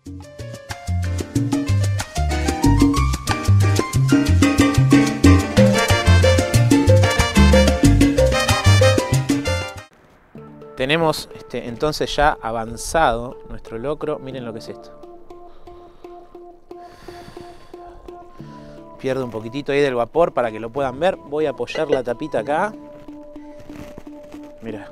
Tenemos entonces ya avanzado nuestro locro. Miren lo que es esto. Pierde un poquitito ahí del vapor para que lo puedan ver. Voy a apoyar la tapita acá. Mira.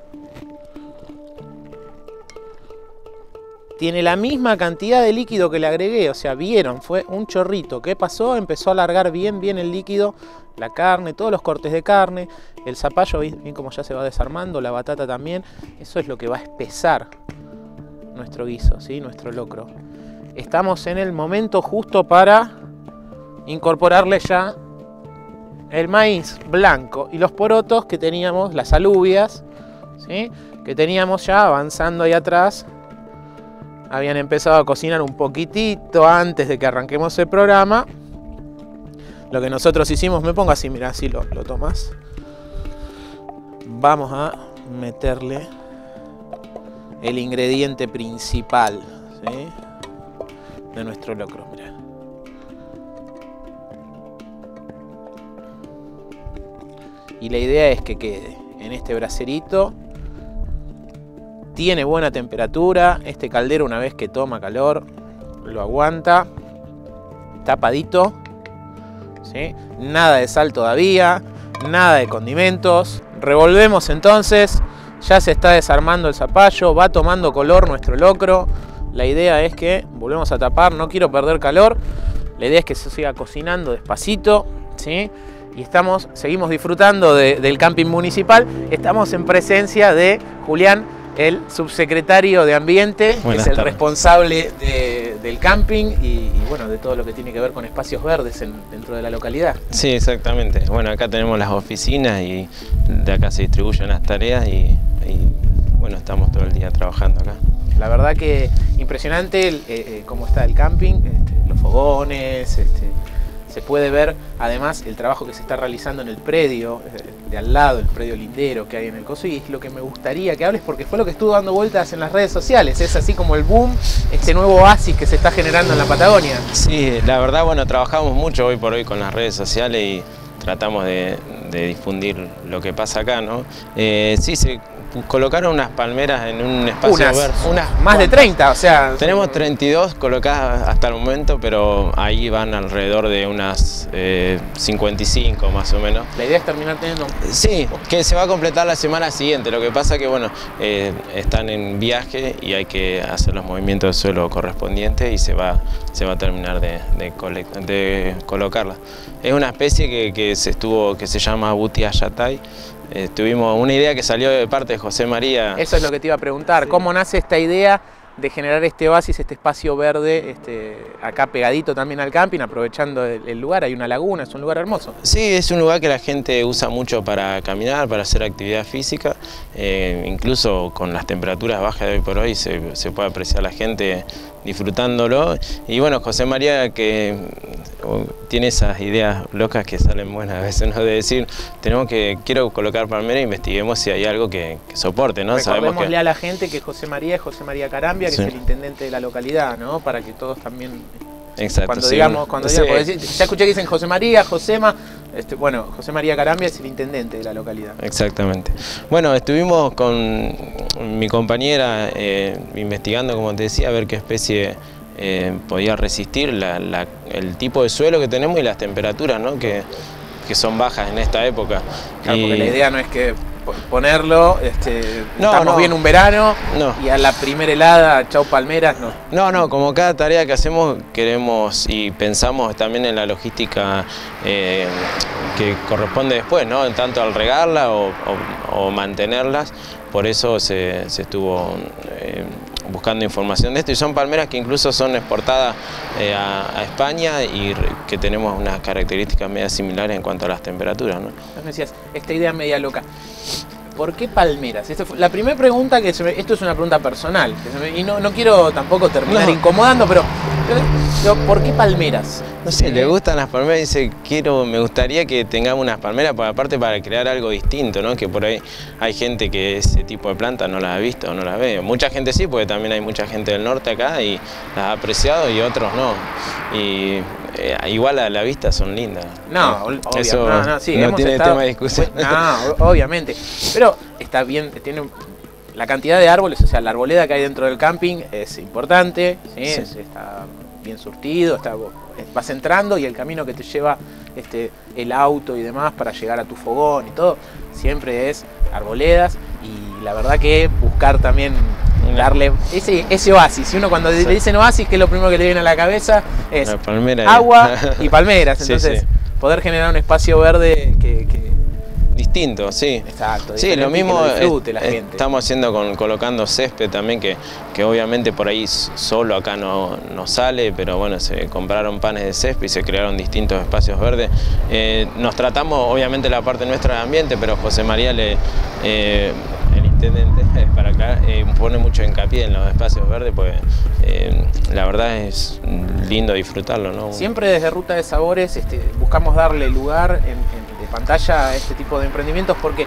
Tiene la misma cantidad de líquido que le agregué. O sea, vieron, fue un chorrito. ¿Qué pasó? Empezó a alargar bien el líquido. La carne, todos los cortes de carne. El zapallo, bien como ya se va desarmando. La batata también. Eso es lo que va a espesar nuestro guiso, ¿sí? Nuestro locro. Estamos en el momento justo para incorporarle ya el maíz blanco y los porotos que teníamos, las alubias, ¿sí? Que teníamos ya avanzando ahí atrás. Habían empezado a cocinar un poquitito antes de que arranquemos el programa. Lo que nosotros hicimos, me pongo así, mira, así lo tomas. Vamos a meterle el ingrediente principal, ¿sí? De nuestro locro, mira. Y la idea es que quede en este braserito. Tiene buena temperatura. Este caldero, una vez que toma calor, lo aguanta. Tapadito, ¿sí? Nada de sal todavía. Nada de condimentos. Revolvemos entonces. Ya se está desarmando el zapallo. Va tomando color nuestro locro. La idea es que volvemos a tapar. No quiero perder calor. La idea es que se siga cocinando despacito, ¿sí? Y seguimos disfrutando del camping municipal. Estamos en presencia de Julián, el subsecretario de Ambiente, que es el responsable del camping y bueno, de todo lo que tiene que ver con espacios verdes dentro de la localidad. Sí, exactamente. Bueno, acá tenemos las oficinas y de acá se distribuyen las tareas y bueno, estamos todo el día trabajando acá. La verdad que impresionante cómo está el camping, los fogones, se puede ver además el trabajo que se está realizando en el predio de al lado, el predio lindero que hay en el coso, y es lo que me gustaría que hables porque fue lo que estuvo dando vueltas en las redes sociales. Es así como el boom, este nuevo oasis que se está generando en la Patagonia. Sí, la verdad, bueno, trabajamos mucho hoy por hoy con las redes sociales y tratamos de difundir lo que pasa acá, ¿no? Sí, se colocaron unas palmeras en un espacio verde. Más de 30, o sea... Tenemos 32 colocadas hasta el momento, pero ahí van alrededor de unas 55 más o menos. La idea es terminar teniendo... Sí, que se va a completar la semana siguiente. Lo que pasa que, bueno, están en viaje y hay que hacer los movimientos de suelo correspondientes y se va a terminar de colocarla. Es una especie que se llama Butia Yatay. Tuvimos una idea que salió de parte de José María. Eso es lo que te iba a preguntar. Sí. ¿Cómo nace esta idea de generar este oasis, este espacio verde, acá pegadito también al camping, aprovechando el lugar? Hay una laguna, es un lugar hermoso. Sí, es un lugar que la gente usa mucho para caminar, para hacer actividad física. Incluso con las temperaturas bajas de hoy por hoy se puede apreciar la gente disfrutándolo. Y bueno, José María, que tiene esas ideas locas que salen buenas a veces, ¿no? De decir, quiero colocar palmera e investiguemos si hay algo que soporte, ¿no? Recordémosle a la gente que José María es José María Carambia, que sí, es el intendente de la localidad, ¿no? Para que todos también... Exacto. Cuando digamos, ya escuché que dicen José María, Josema, bueno, José María Carambia es el intendente de la localidad. Exactamente. Bueno, estuvimos con mi compañera investigando, como te decía, a ver qué especie podía resistir el tipo de suelo que tenemos y las temperaturas, ¿no? que son bajas en esta época. Claro, porque la idea no es que ponerlo, estamos bien un verano y a la primera helada, chau palmeras, no. No, como cada tarea que hacemos queremos y pensamos también en la logística que corresponde después, ¿no? Tanto al regarla o mantenerlas. Por eso se estuvo buscando información de esto, y son palmeras que incluso son exportadas a España y que tenemos unas características medio similares en cuanto a las temperaturas, ¿no? Me decías, esta idea media loca. ¿Por qué palmeras? La primera pregunta esto es una pregunta personal, y no quiero tampoco terminar incomodando, pero ¿por qué palmeras? no sé, le gustan las palmeras, dice, me gustaría que tengamos unas palmeras, porque aparte para crear algo distinto, ¿no? Que por ahí hay gente que ese tipo de plantas no las ha visto, no las ve. Mucha gente sí, porque también hay mucha gente del norte acá y las ha apreciado y otros no. Y igual a la vista son lindas. No, obvio, eso sí, no tiene tema de discusión. No, obviamente. Pero está bien, tiene la cantidad de árboles, o sea, la arboleda que hay dentro del camping es importante, ¿sí? Sí. Está bien surtido, vas entrando y el camino que te lleva el auto y demás para llegar a tu fogón y todo, siempre es arboledas, y la verdad que buscar también darle ese oasis. Si uno cuando le dicen oasis, que es lo primero que le viene a la cabeza, es agua y palmeras. Entonces, poder generar un espacio verde que distinto, sí. Exacto. Sí, lo mismo la gente. Estamos haciendo colocando césped también, que obviamente por ahí solo acá no sale, pero bueno, se compraron panes de césped y se crearon distintos espacios verdes. Nos tratamos, obviamente, la parte nuestra de ambiente, pero José María, el intendente, para acá, pone mucho hincapié en los espacios verdes, pues la verdad es lindo disfrutarlo, ¿no? Siempre desde Ruta de Sabores buscamos darle lugar de pantalla a este tipo de emprendimientos, porque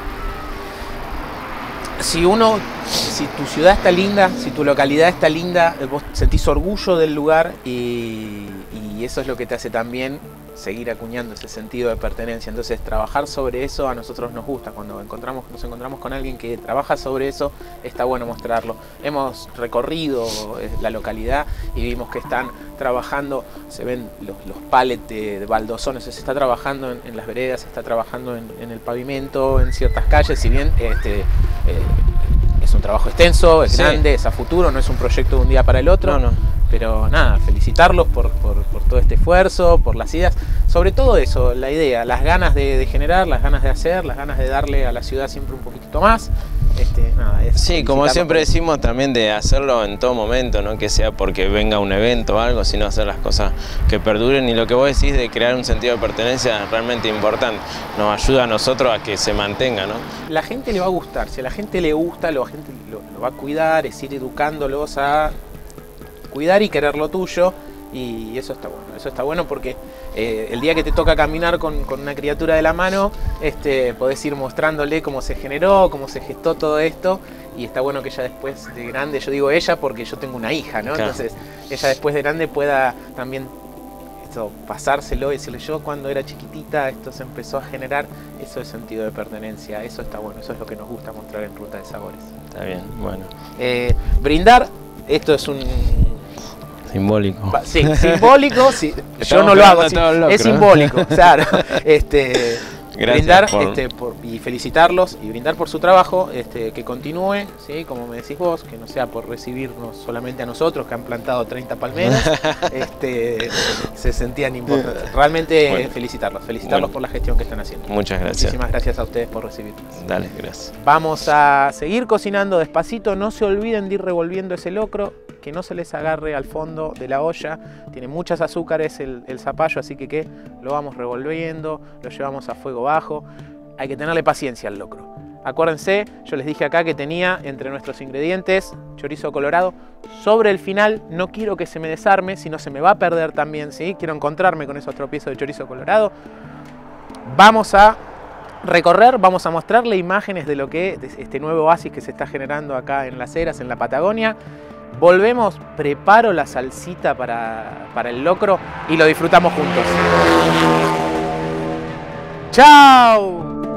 si tu ciudad está linda, si tu localidad está linda, vos sentís orgullo del lugar y eso es lo que te hace también seguir acuñando ese sentido de pertenencia. Entonces, trabajar sobre eso a nosotros nos gusta. Cuando nos encontramos con alguien que trabaja sobre eso, está bueno mostrarlo. Hemos recorrido la localidad y vimos que están trabajando, se ven los pallets de baldosones, se está trabajando en las veredas, se está trabajando en el pavimento, en ciertas calles, si bien es un trabajo extenso, es grande, es a futuro, no es un proyecto de un día para el otro. No. Pero nada, felicitarlos por todo este esfuerzo, por las ideas, sobre todo eso, la idea, las ganas de generar, las ganas de hacer, las ganas de darle a la ciudad siempre un poquitito más. Sí, como siempre decimos, también de hacerlo en todo momento, no que sea porque venga un evento o algo, sino hacer las cosas que perduren, y lo que vos decís de crear un sentido de pertenencia es realmente importante, nos ayuda a nosotros a que se mantenga, ¿no? La gente le va a gustar, si a la gente le gusta, la gente lo va a cuidar, es ir educándolos a cuidar y querer lo tuyo, y eso está bueno porque el día que te toca caminar con una criatura de la mano, podés ir mostrándole cómo se generó, cómo se gestó todo esto, y está bueno que ella después de grande, yo digo ella porque yo tengo una hija, ¿no? Claro. Entonces ella después de grande pueda también pasárselo y decirle, yo cuando era chiquitita esto se empezó a generar, eso es sentido de pertenencia, eso está bueno, eso es lo que nos gusta mostrar en Ruta de Sabores. Está bien, bueno. Brindar, esto es un... Simbólico. Sí, simbólico, sí. Yo no lo hago, sí, es simbólico, claro. Brindar y felicitarlos y brindar por su trabajo, que continúe, ¿sí? Como me decís vos, que no sea por recibirnos solamente a nosotros, que han plantado 30 palmeras, se sentían importantes. Realmente felicitarlos por la gestión que están haciendo. Muchas gracias. Muchísimas gracias a ustedes por recibirnos. Dale, gracias. Vamos a seguir cocinando despacito, no se olviden de ir revolviendo ese locro, que no se les agarre al fondo de la olla, tiene muchas azúcares el zapallo, así que lo vamos revolviendo, lo llevamos a fuego bajo, hay que tenerle paciencia al locro. Acuérdense, yo les dije acá que tenía entre nuestros ingredientes chorizo colorado, sobre el final no quiero que se me desarme, si no se me va a perder también, ¿sí? Quiero encontrarme con esos tropiezos de chorizo colorado. Vamos a recorrer, vamos a mostrarle imágenes de lo que es este nuevo oasis que se está generando acá en Las Heras, en la Patagonia. Volvemos, preparo la salsita para el locro y lo disfrutamos juntos. ¡Chao!